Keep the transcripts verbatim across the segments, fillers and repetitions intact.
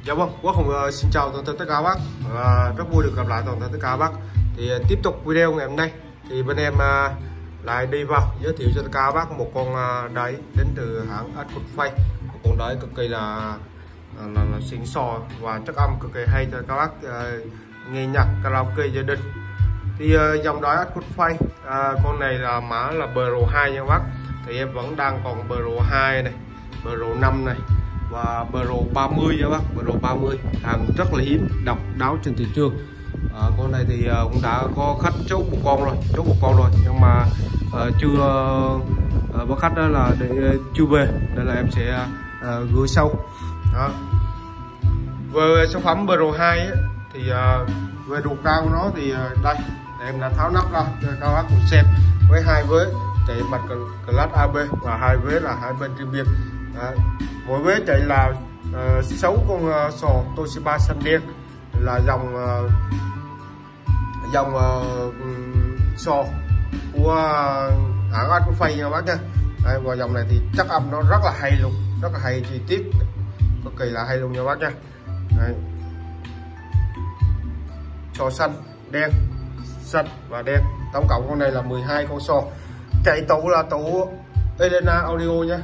Dạ vâng, Quốc Hùng uh, xin chào toàn thể tất cả các bác. Uh, rất vui được gặp lại toàn thể tất cả các bác. Thì uh, tiếp tục video ngày hôm nay thì bên em uh, lại đi vào giới thiệu cho tất cả các bác một con uh, đáy đến từ hãng Atcodfay. Một con đáy cực kỳ là là, là xịn sò và chất âm cực kỳ hay cho các bác uh, nghe nhạc karaoke gia đình. Thì uh, dòng đáy Atcodfay, uh, con này là mã là Pro hai nha các bác. Thì em vẫn đang còn Pro hai này, Pro năm này và Pro ba mươi nha bác. Pro ba mươi hàng rất là hiếm, độc đáo trên thị trường. À, con này thì uh, cũng đã có khách chốt một con rồi, chốt một con rồi nhưng mà uh, chưa uh, có khách đó là để uh, chưa về, nên là em sẽ uh, gửi sau. Đó. Về sản phẩm Pro hai ấy, thì uh, về độ cao của nó thì uh, đây em đã tháo nắp ra cho các bác cùng xem, với hai vế chạy mặt class a bê và hai vế là hai bên riêng biệt. Đấy. Mỗi vế chạy là uh, sáu con uh, sò Toshiba xanh đen, là dòng uh, dòng uh, sò của uh, hãng Atcodfay nha bác nha. Đấy, và dòng này thì chất âm nó rất là hay luôn, rất là hay, chi tiết cực kỳ là hay luôn nha bác nha. Đấy. Sò xanh đen, xanh và đen, tổng cộng con này là mười hai con sò. Chạy tủ là tủ Elena Audio nha.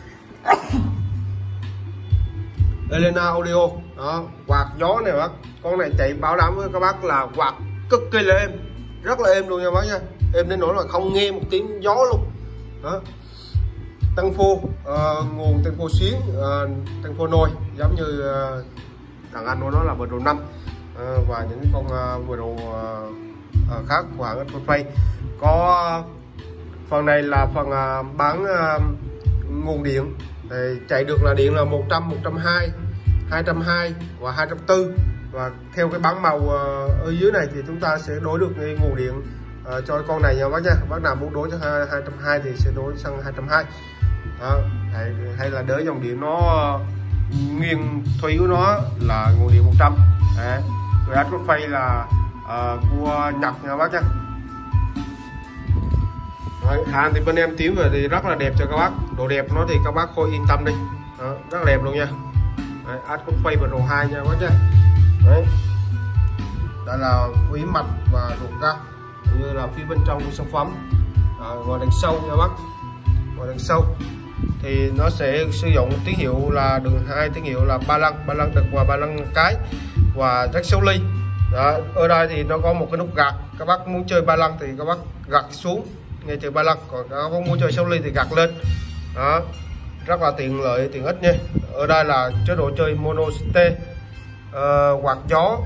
Elena Audio đó, quạt gió này bác, con này chạy bảo đảm với các bác là quạt cực kỳ là êm, rất là êm luôn nha bác nha, êm đến nỗi là không nghe một tiếng gió luôn. Đó. Tăng phô, uh, nguồn tăng phô xuyến, uh, tăng phô nồi giống như uh, thằng anh của nó là Pro năm, uh, và những con uh, Pro uh, uh, khác của hãng Atcodfay. Có uh, phần này là phần uh, bán uh, nguồn điện. Thì chạy được là điện là một trăm, một trăm hai mươi, hai trăm hai mươi và hai trăm bốn mươi, và theo cái bảng màu ở dưới này thì chúng ta sẽ đối được cái nguồn điện uh, cho con này nha bác nha. Bác nào muốn đối cho hai trăm hai mươi thì sẽ đối sang hai trăm hai mươi. Đó, hay, hay là đỡ dòng điện nó uh, nguyên thủy của nó là nguồn điện một trăm. Đấy. Rồi Atcodfay là uh, của Nhật nha bác nha. Đấy, hàng thì bên em tiến về thì rất là đẹp cho các bác, độ đẹp nó thì các bác thôi yên tâm đi. Đó, rất là đẹp luôn nha. Đấy, Atcodfay Pro hai nha bác nha. Đấy. Đây là quý mạch và độ cao cũng như là phía bên trong của sản phẩm. À, ngoài đằng sau nha bác, ngoài đằng sau thì nó sẽ sử dụng tín hiệu là đường hai, tín hiệu là ba lăng, ba lăng đực và ba lăng cái và jack sáu ly. Đó, ở đây thì nó có một cái nút gạt, các bác muốn chơi ba lăng thì các bác gạt xuống nghe chơi ba lăng, còn các bác muốn chơi sáu ly thì gạt lên. Đó, rất là tiện lợi, tiện ích nha. Ở đây là chế độ chơi mono stereo, uh, quạt gió.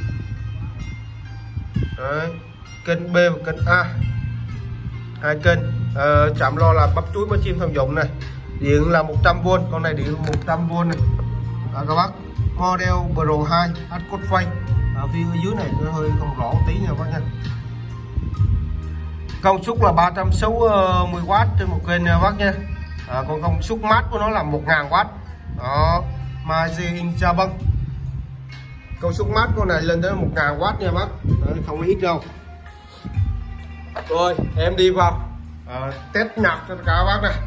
Đấy. Kênh B và kênh A, hai kênh. Uh, chạm lo là bắp chuối bắp chim thông dụng này, điện là một trăm vôn, con này điện một trăm vôn này. Đó, các bác model Pro hai Atcodfay. Ở phía dưới này nó hơi không rõ tí nha các bác nha. Công suất là ba trăm sáu mươi oát trên một kênh nha bác nha. À, còn công suất mát của nó là một nghìn oát. Đó, Maji Inchaban. Công suất mát con này lên tới một nghìn oát nha bác. Đấy, không ít đâu. Rồi, em đi vào à, test nhạc cho tất cả các bác này.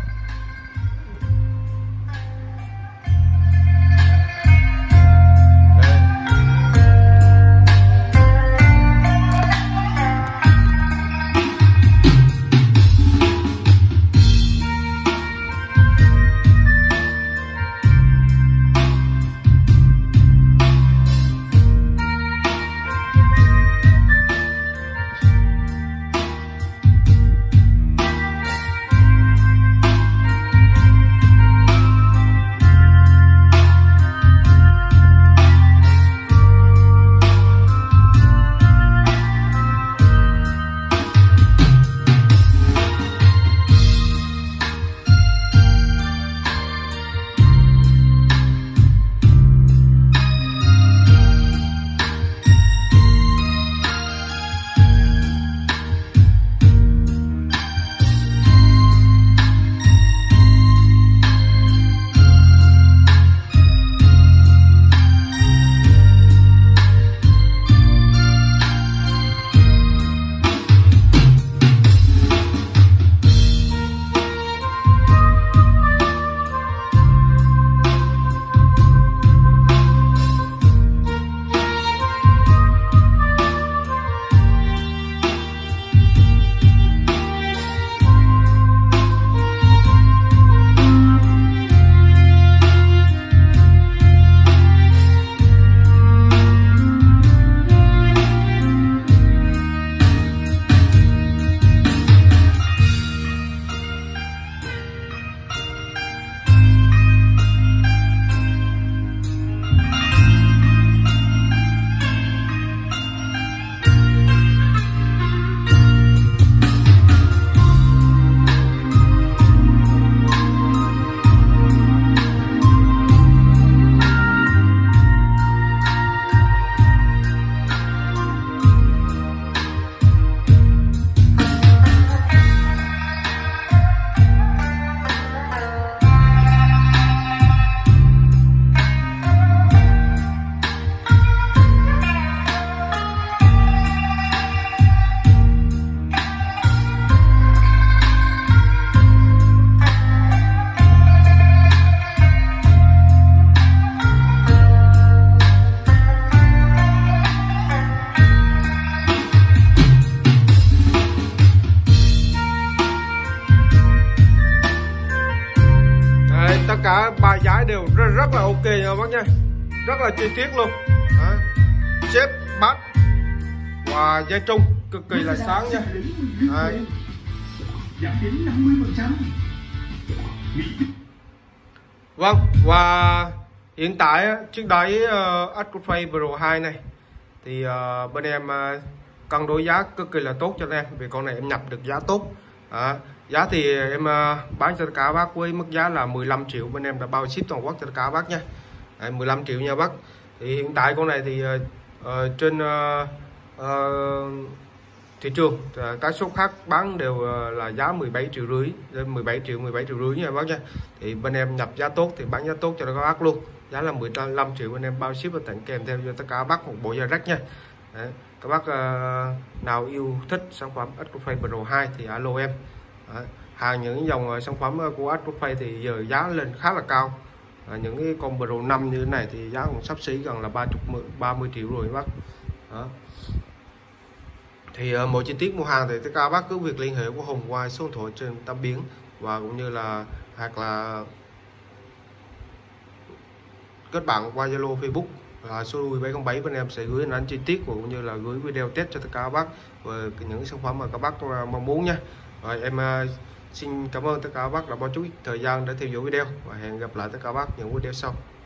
rất là ok nha các bác nha, rất là chi tiết luôn. Đó. Xếp bát và dây trung cực kỳ là sáng nha. Đấy. Vâng, và hiện tại chiếc đáy uh, Aquaphase Pro hai này thì uh, bên em uh, cân đối giá cực kỳ là tốt cho em, vì con này em nhập được giá tốt. À, giá thì em uh, bán cho tất cả bác với mức giá là mười lăm triệu, bên em đã bao ship toàn quốc cho tất cả bác nha. Đấy, mười lăm triệu nha bác. Thì hiện tại con này thì uh, uh, trên uh, uh, thị trường uh, các shop khác bán đều uh, là giá mười bảy triệu rưỡi, mười bảy triệu, mười bảy triệu rưỡi nha bác nha. Thì bên em nhập giá tốt thì bán giá tốt cho các bác luôn, giá là mười lăm triệu, bên em bao ship và tặng kèm theo cho tất cả bác một bộ da rách nha. Đấy. Các bác uh, nào yêu thích sản phẩm Aquaphase Pro hai thì alo em. Đấy. Hàng những dòng sản phẩm của Aquaphase thì giờ giá lên khá là cao. À, những cái con Pro năm như thế này thì giá cũng sắp xỉ gần là ba mươi triệu rồi bác. Đó. Thì uh, mọi chi tiết mua hàng thì tất cả bác cứ việc liên hệ của Hùng qua số điện thoại trên tấm biển, và cũng như là hoặc là kết bạn qua Zalo, Facebook là số bảy không bảy, bên em sẽ gửi hình ảnh chi tiết và cũng như là gửi video test cho tất cả các bác về những sản phẩm mà các bác mong muốn nha. Rồi em uh, xin cảm ơn tất cả các bác đã bỏ chút thời gian để theo dõi video, và hẹn gặp lại tất cả các bác những video sau.